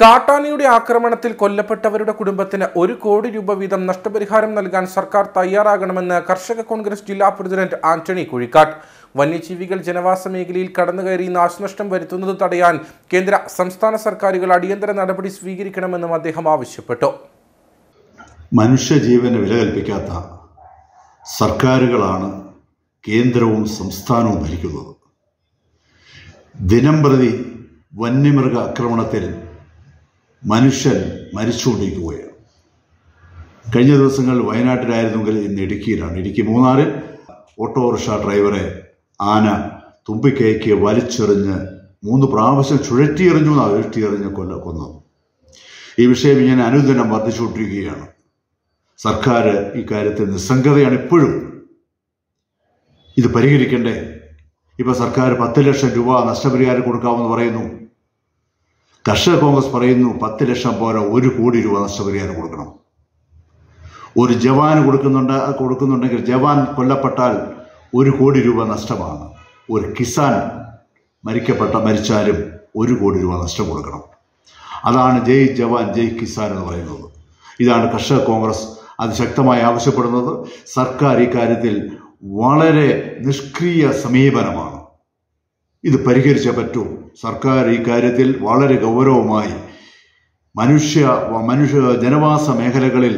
കാട്ടാനയുടെ ആക്രമണത്തിൽ കൊല്ലപ്പെട്ടവരുടെ കുടുംബത്തിന് 1 കോടി രൂപ വീതം നഷ്ടപരിഹാരം നൽകാൻ സർക്കാർ തയ്യാറാകണമെന്ന് കർഷക കോൺഗ്രസ് ജില്ലാ പ്രസിഡന്റ് ആന്റണി കുഴിക്കാട്ട്. വന്യജീവികൾ ജനവാസ മേഖലയിൽ കടന്നുകയറി നാശനഷ്ടം വരുത്തുന്നത് തടയാൻ കേന്ദ്ര സംസ്ഥാന സർക്കാരുകൾ അടിയന്തര നടപടി സ്വീകരിക്കണമെന്നും അദ്ദേഹം ആവശ്യപ്പെട്ടു. മനുഷ്യജീവന് വില കൽപ്പിക്കാത്ത സർക്കാരുകളാണ് കേന്ദ്രവും സംസ്ഥാനവും ഭരിക്കുന്നത്. ദിനംപ്രതി വന്യമൃഗ ആക്രമണത്തിൽ മനുഷ്യൻ മരിച്ചുകൊണ്ടിരിക്കുകയാണ്. കഴിഞ്ഞ ദിവസങ്ങൾ വയനാട്ടിലായിരുന്നെങ്കിൽ ഇന്ന് ഇടുക്കിയിലാണ്. ഇടുക്കി മൂന്നാറിൽ ഓട്ടോറിക്ഷ ഡ്രൈവറെ ആന തുമ്പിക്കൈക്ക് വലിച്ചെറിഞ്ഞ് 3 പ്രാവശ്യം ചുഴറ്റിയെറിഞ്ഞ് കൊന്നു. ഈ വിഷയം ഇങ്ങനെ അനുദിനം വർദ്ധിച്ചുകൊണ്ടിരിക്കുകയാണ്. സർക്കാർ ഇക്കാര്യത്തിൽ നിസ്സംഗതയാണ് ഇപ്പോഴും. ഇത് പരിഹരിക്കണ്ടേ? ഇപ്പൊ സർക്കാർ 10 ലക്ഷം രൂപ നഷ്ടപരിഹാരം കൊടുക്കാമെന്ന് പറയുന്നു. കർഷക കോൺഗ്രസ് പറയുന്നു 10 ലക്ഷം പോരാ, 1 കോടി രൂപ നഷ്ടപരിഹാരം കൊടുക്കണം. ഒരു ജവാന് കൊടുക്കുന്നുണ്ടെങ്കിൽ ജവാൻ കൊല്ലപ്പെട്ടാൽ 1 കോടി രൂപ നഷ്ടമാണ്. ഒരു കിസാൻ മരിച്ചാലും 1 കോടി രൂപ നഷ്ടം കൊടുക്കണം. അതാണ് ജയ് ജവാൻ ജയ് കിസാൻ എന്ന് പറയുന്നത്. ഇതാണ് കർഷക കോൺഗ്രസ് അതിശക്തമായി ആവശ്യപ്പെടുന്നത്. സർക്കാർ ഇക്കാര്യത്തിൽ വളരെ നിഷ്ക്രിയ സമീപനമാണ്. ഇത് പരിഹരിച്ചേ പറ്റൂ. സർക്കാർ ഈ കാര്യത്തിൽ വളരെ ഗൗരവമായി ജനവാസ മേഖലകളിൽ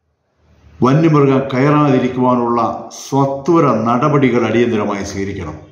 വന്യമൃഗം കയറാതിരിക്കുവാനുള്ള സത്വര നടപടികൾ അടിയന്തരമായി സ്വീകരിക്കണം.